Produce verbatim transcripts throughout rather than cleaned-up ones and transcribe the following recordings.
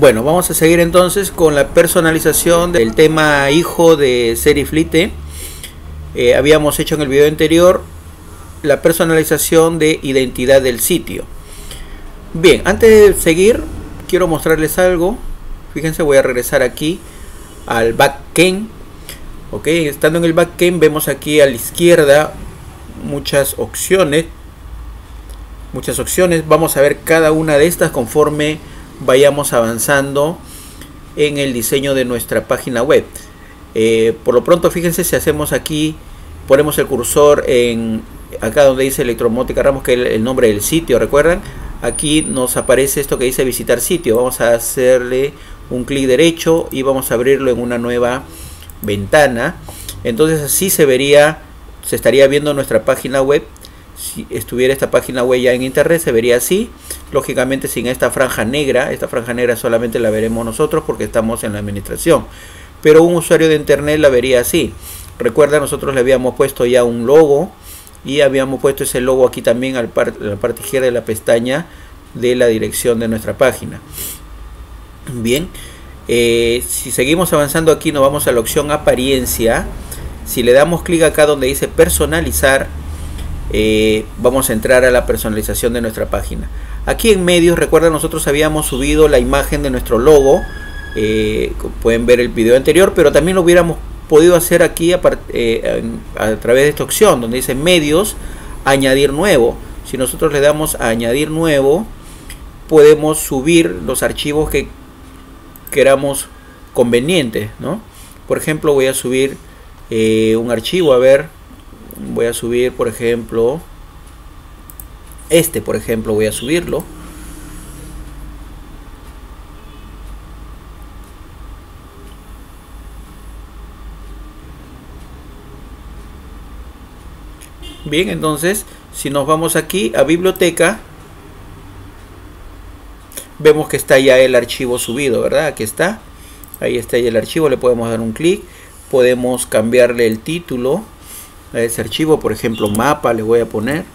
Bueno, vamos a seguir entonces con la personalización del tema hijo de Seriflite. Eh, habíamos hecho en el video anterior la personalización de identidad del sitio. Bien, antes de seguir, quiero mostrarles algo. Fíjense, voy a regresar aquí al backend. Ok, estando en el backend vemos aquí a la izquierda muchas opciones. Muchas opciones. Vamos a ver cada una de estas conforme vayamos avanzando en el diseño de nuestra página web. Eh, por lo pronto, fíjense, si hacemos aquí, ponemos el cursor en acá donde dice Electromótica Ramos, que es el, el nombre del sitio, ¿recuerdan? Aquí nos aparece esto que dice visitar sitio. Vamos a hacerle un clic derecho y vamos a abrirlo en una nueva ventana. Entonces así se vería, se estaría viendo nuestra página web. Si estuviera esta página web ya en internet, se vería así, lógicamente sin esta franja negra. Esta franja negra solamente la veremos nosotros porque estamos en la administración, pero un usuario de internet la vería así. Recuerda, nosotros le habíamos puesto ya un logo y habíamos puesto ese logo aquí también al par, a la parte izquierda de la pestaña de la dirección de nuestra página. Bien, eh, si seguimos avanzando aquí, nos vamos a la opción apariencia. Si le damos clic acá donde dice personalizar, Eh, vamos a entrar a la personalización de nuestra página. Aquí en medios, recuerda, nosotros habíamos subido la imagen de nuestro logo. Eh, pueden ver el video anterior, pero también lo hubiéramos podido hacer aquí a, eh, a, a través de esta opción donde dice medios, añadir nuevo. Si nosotros le damos a añadir nuevo, podemos subir los archivos que queramos convenientes, ¿no? Por ejemplo, voy a subir eh, un archivo, a ver. Voy a subir, por ejemplo, este, por ejemplo, voy a subirlo. Bien, entonces, si nos vamos aquí a biblioteca, vemos que está ya el archivo subido, ¿verdad? Aquí está. Ahí está ya el archivo, le podemos dar un clic. Podemos cambiarle el título a ese archivo, por ejemplo, mapa, le voy a poner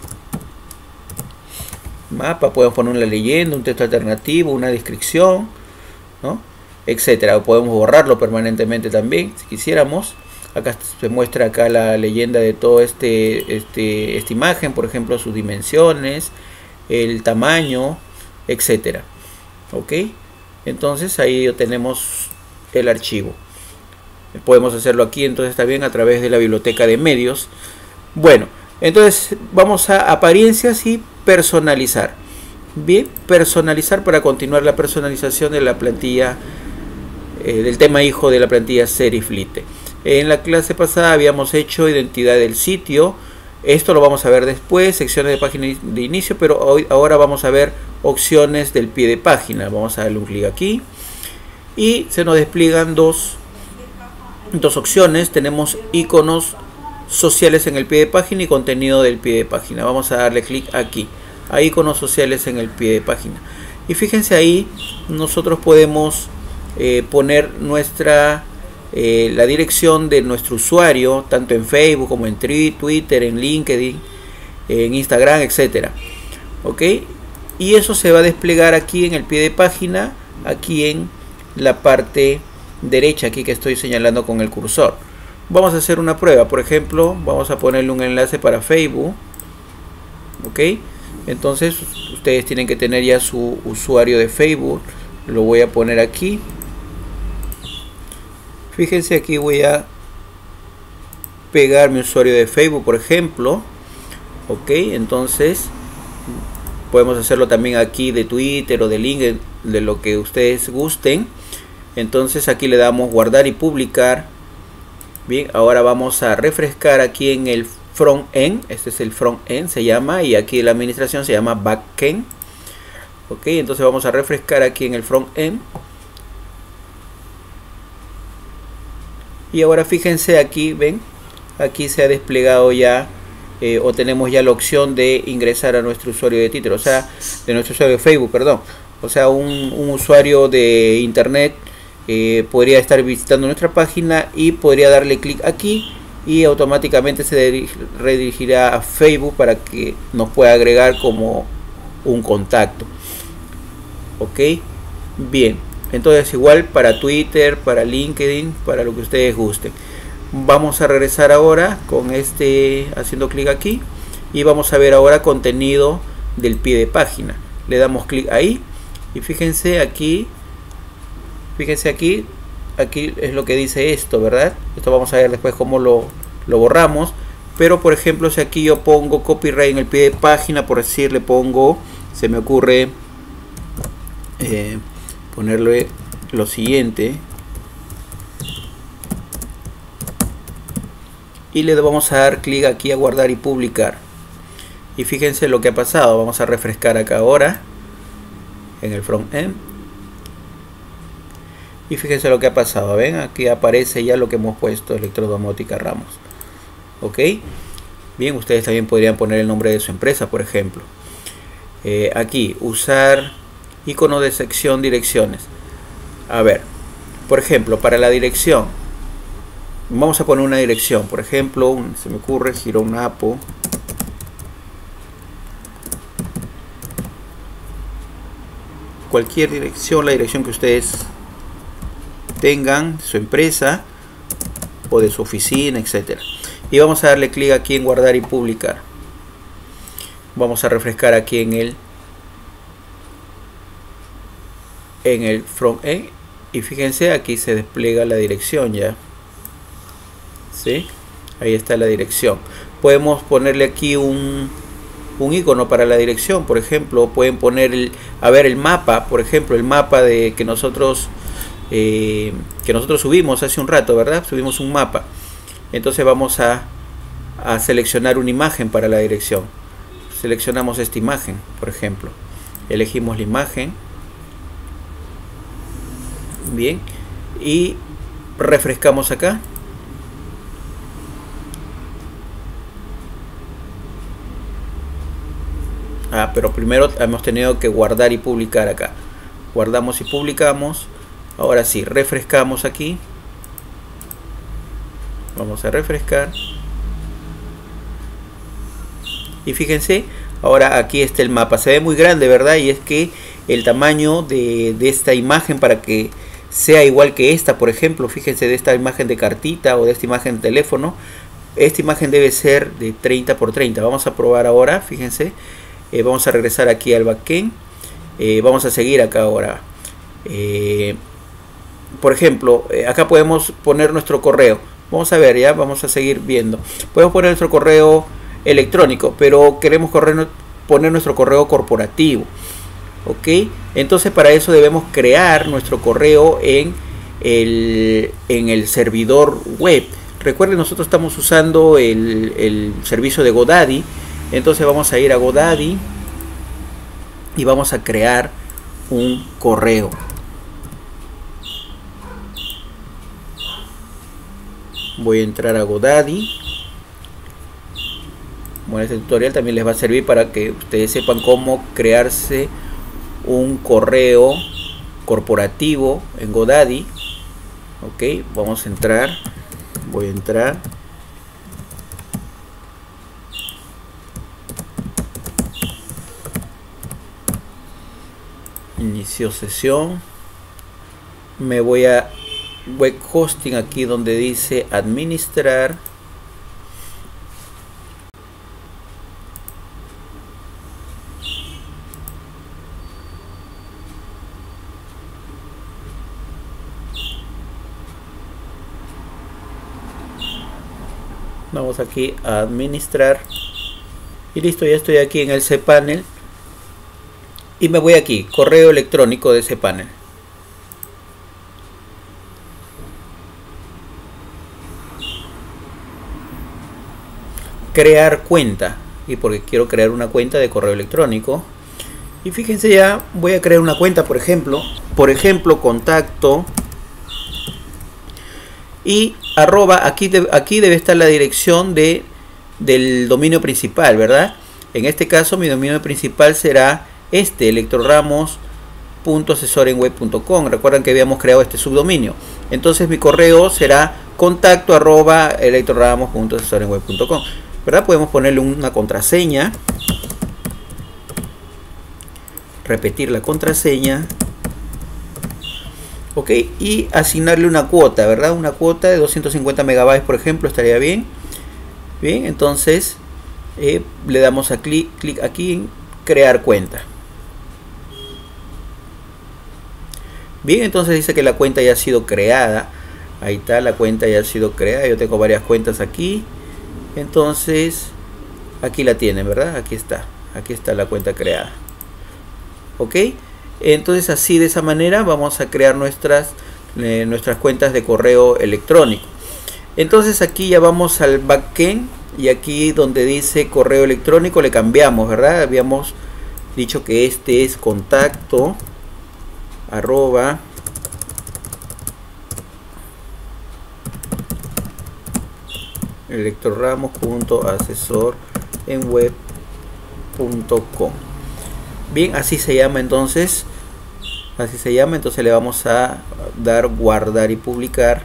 mapa. Podemos poner una leyenda, un texto alternativo, una descripción, ¿no? Etcétera. Podemos borrarlo permanentemente también, si quisiéramos. Acá se muestra acá la leyenda de todo este, este esta imagen, por ejemplo, sus dimensiones, el tamaño, etcétera. Ok, entonces ahí tenemos el archivo. Podemos hacerlo aquí, entonces también a través de la biblioteca de medios. Bueno, entonces vamos a apariencias y personalizar. Bien, personalizar para continuar la personalización de la plantilla, eh, del tema hijo de la plantilla Seriflite. En la clase pasada habíamos hecho identidad del sitio. Esto lo vamos a ver después, secciones de página de inicio, pero hoy, ahora vamos a ver opciones del pie de página. Vamos a darle un clic aquí y se nos despliegan dos Dos opciones. Tenemos iconos sociales en el pie de página y contenido del pie de página. Vamos a darle clic aquí a iconos sociales en el pie de página. Y fíjense ahí, nosotros podemos eh, poner nuestra eh, la dirección de nuestro usuario, tanto en Facebook como en Twitter, en LinkedIn, en Instagram, etcétera. Ok, y eso se va a desplegar aquí en el pie de página, aquí en la parte derecha, aquí que estoy señalando con el cursor. Vamos a hacer una prueba. Por ejemplo, vamos a ponerle un enlace para Facebook. Ok, entonces ustedes tienen que tener ya su usuario de Facebook. Lo voy a poner aquí. Fíjense, aquí voy a pegar mi usuario de Facebook, por ejemplo. Ok, entonces podemos hacerlo también aquí de Twitter o de LinkedIn, de lo que ustedes gusten. Entonces aquí le damos guardar y publicar. Bien, ahora vamos a refrescar aquí en el front end. Este es el front end, se llama, y aquí la administración se llama backend. Ok, entonces vamos a refrescar aquí en el front end. Y ahora fíjense aquí, ven, aquí se ha desplegado ya, eh, o tenemos ya la opción de ingresar a nuestro usuario de Twitter, o sea, de nuestro usuario de Facebook, perdón. O sea, un, un usuario de internet Eh, podría estar visitando nuestra página y podría darle clic aquí y automáticamente se redirigirá a Facebook para que nos pueda agregar como un contacto. Ok, Bien, entonces igual para Twitter, para LinkedIn, para lo que ustedes gusten. Vamos a regresar ahora con este, haciendo clic aquí, y vamos a ver ahora contenido del pie de página. Le damos clic ahí y fíjense aquí, fíjense aquí, aquí es lo que dice esto, ¿verdad? Esto vamos a ver después cómo lo, lo borramos. Pero por ejemplo, si aquí yo pongo copyright en el pie de página, por decir, le pongo, se me ocurre eh, ponerle lo siguiente, y le vamos a dar clic aquí a guardar y publicar. Y fíjense lo que ha pasado. Vamos a refrescar acá ahora en el front-end, y fíjense lo que ha pasado. Ven, aquí aparece ya lo que hemos puesto, Electrodomótica Ramos. Ok, bien, ustedes también podrían poner el nombre de su empresa, por ejemplo. Eh, aquí, usar icono de sección direcciones. A ver, por ejemplo, para la dirección, vamos a poner una dirección, por ejemplo, un, se me ocurre Gironapo. Cualquier dirección, la dirección que ustedes tengan, su empresa o de su oficina, etcétera. Y vamos a darle clic aquí en guardar y publicar. Vamos a refrescar aquí en el en el front-end, y fíjense, aquí se despliega la dirección ya. ¿Sí? Ahí está la dirección. Podemos ponerle aquí un, un icono para la dirección, por ejemplo. Pueden poner el, a ver, el mapa, por ejemplo, el mapa de que nosotros eh, que nosotros subimos hace un rato, ¿verdad? Subimos un mapa. Entonces vamos a, a seleccionar una imagen para la dirección. Seleccionamos esta imagen, por ejemplo. Elegimos la imagen. Bien. Y refrescamos acá. Ah, pero primero hemos tenido que guardar y publicar acá. Guardamos y publicamos. Ahora sí, refrescamos aquí. Vamos a refrescar. Y fíjense, ahora aquí está el mapa. Se ve muy grande, ¿verdad? Y es que el tamaño de, de esta imagen, para que sea igual que esta, por ejemplo, fíjense, de esta imagen de cartita o de esta imagen de teléfono, esta imagen debe ser de treinta por treinta. Vamos a probar ahora, fíjense. Eh, vamos a regresar aquí al backend. Eh, vamos a seguir acá ahora. Eh, por ejemplo, eh, acá podemos poner nuestro correo. Vamos a ver, ya vamos a seguir viendo. Podemos poner nuestro correo electrónico, pero queremos correr, poner nuestro correo corporativo. Ok, entonces para eso debemos crear nuestro correo en el, en el servidor web. Recuerden, nosotros estamos usando el, el servicio de GoDaddy. Entonces vamos a ir a GoDaddy y vamos a crear un correo. Voy a entrar a GoDaddy. Bueno, este tutorial también les va a servir para que ustedes sepan cómo crearse un correo corporativo en GoDaddy. Ok, vamos a entrar. Voy a entrar. Inicio sesión. Me voy a web hosting, aquí donde dice administrar. Vamos aquí a administrar. Y listo, ya estoy aquí en el cPanel. Y me voy aquí, correo electrónico de cPanel. Crear cuenta. Y porque quiero crear una cuenta de correo electrónico. Y fíjense, ya voy a crear una cuenta, por ejemplo. Por ejemplo, contacto. Y arroba, aquí, de, aquí debe estar la dirección de, del dominio principal, ¿verdad? En este caso mi dominio principal será este, electroramos punto asesor en web punto com. Recuerdan que habíamos creado este subdominio. Entonces mi correo será contacto arroba electroramos punto asesor en web punto com, ¿verdad? Podemos ponerle una contraseña, repetir la contraseña ok, y asignarle una cuota, ¿verdad? Una cuota de doscientos cincuenta megabytes, por ejemplo, estaría bien. Bien, entonces eh, le damos a clic, clic aquí en crear cuenta. Bien, entonces dice que la cuenta ya ha sido creada. Ahí está, la cuenta ya ha sido creada. Yo tengo varias cuentas aquí. Entonces, aquí la tienen, ¿verdad? Aquí está. Aquí está la cuenta creada. Ok. Entonces, así de esa manera vamos a crear nuestras, eh, nuestras cuentas de correo electrónico. Entonces, aquí ya vamos al backend. Y aquí donde dice correo electrónico le cambiamos, ¿verdad? Habíamos dicho que este es contacto arroba electroramos punto asesor en web punto com. Bien, así se llama entonces. Así se llama. Entonces le vamos a dar guardar y publicar.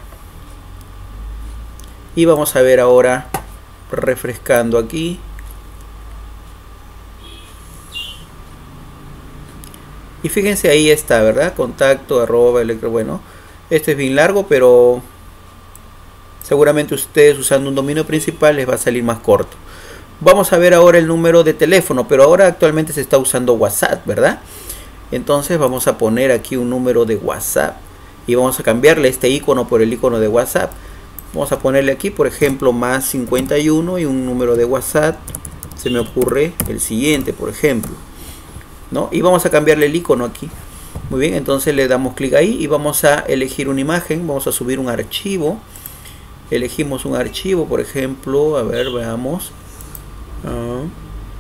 Y vamos a ver ahora, refrescando aquí. Y fíjense, ahí está, ¿verdad? Contacto arroba electro. Bueno, este es bien largo, pero seguramente ustedes usando un dominio principal les va a salir más corto. Vamos a ver ahora el número de teléfono, pero ahora actualmente se está usando WhatsApp, ¿verdad? Entonces vamos a poner aquí un número de WhatsApp y vamos a cambiarle este icono por el icono de WhatsApp. Vamos a ponerle aquí, por ejemplo, más cincuenta y uno y un número de WhatsApp. Se me ocurre el siguiente, por ejemplo, ¿no? Y vamos a cambiarle el icono aquí. Muy bien, entonces le damos clic ahí y vamos a elegir una imagen. Vamos a subir un archivo. Elegimos un archivo, por ejemplo, a ver, veamos. Uh,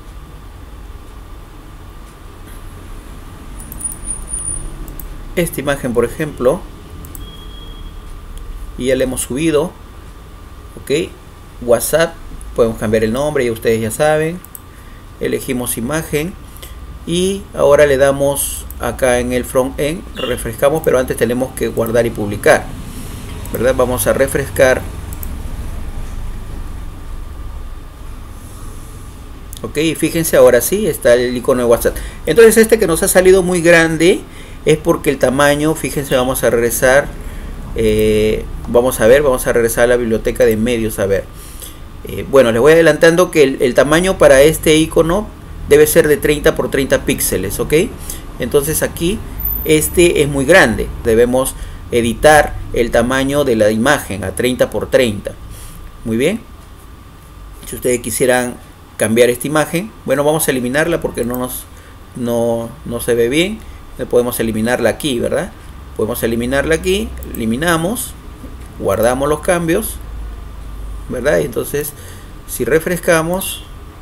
esta imagen, por ejemplo, y ya le hemos subido. Ok, WhatsApp, podemos cambiar el nombre, ya ustedes ya saben. Elegimos imagen y ahora le damos acá en el front end, refrescamos, pero antes tenemos que guardar y publicar, ¿verdad? Vamos a refrescar. Ok, fíjense, ahora sí está el icono de WhatsApp. Entonces este que nos ha salido muy grande es porque el tamaño, fíjense, vamos a regresar, eh, vamos a ver, vamos a regresar a la biblioteca de medios, a ver. Eh, bueno, les voy adelantando que el, el tamaño para este icono debe ser de treinta por treinta píxeles, ok. Entonces aquí este es muy grande, debemos editar el tamaño de la imagen a treinta por treinta. Muy bien, si ustedes quisieran cambiar esta imagen, bueno, vamos a eliminarla porque no nos no, no se ve bien. Podemos eliminarla aquí, ¿verdad? Podemos eliminarla aquí, eliminamos, guardamos los cambios, ¿verdad? Entonces, si refrescamos,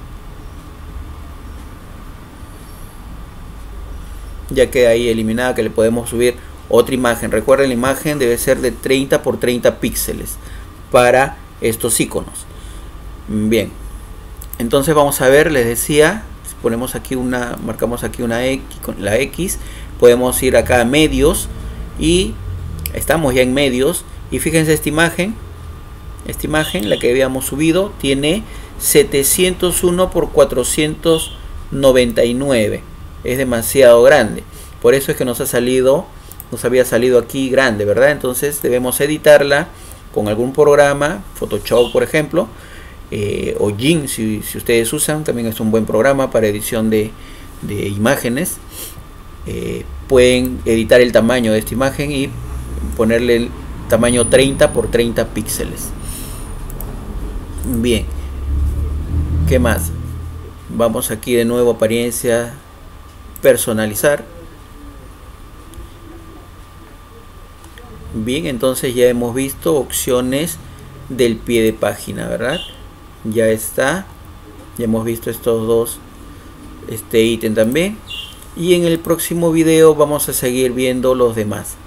ya queda ahí eliminada, que le podemos subir otra imagen. Recuerden, la imagen debe ser de treinta por treinta píxeles para estos iconos. Bien, entonces vamos a ver, les decía, si ponemos aquí una, marcamos aquí una X, con la X, podemos ir acá a medios y estamos ya en medios. Y fíjense, esta imagen, esta imagen, la que habíamos subido, tiene setecientos uno por cuatrocientos noventa y nueve. Es demasiado grande, por eso es que nos ha salido, nos había salido aquí grande, ¿verdad? Entonces debemos editarla con algún programa, Photoshop por ejemplo, eh, o Gin, si, si ustedes usan, también es un buen programa para edición de, de imágenes. Eh, pueden editar el tamaño de esta imagen y ponerle el tamaño treinta por treinta píxeles. Bien, ¿qué más? Vamos aquí de nuevo, apariencia, personalizar. Bien, entonces ya hemos visto opciones del pie de página, ¿verdad? Ya está, ya hemos visto estos dos, este ítem también. Y en el próximo video vamos a seguir viendo los demás.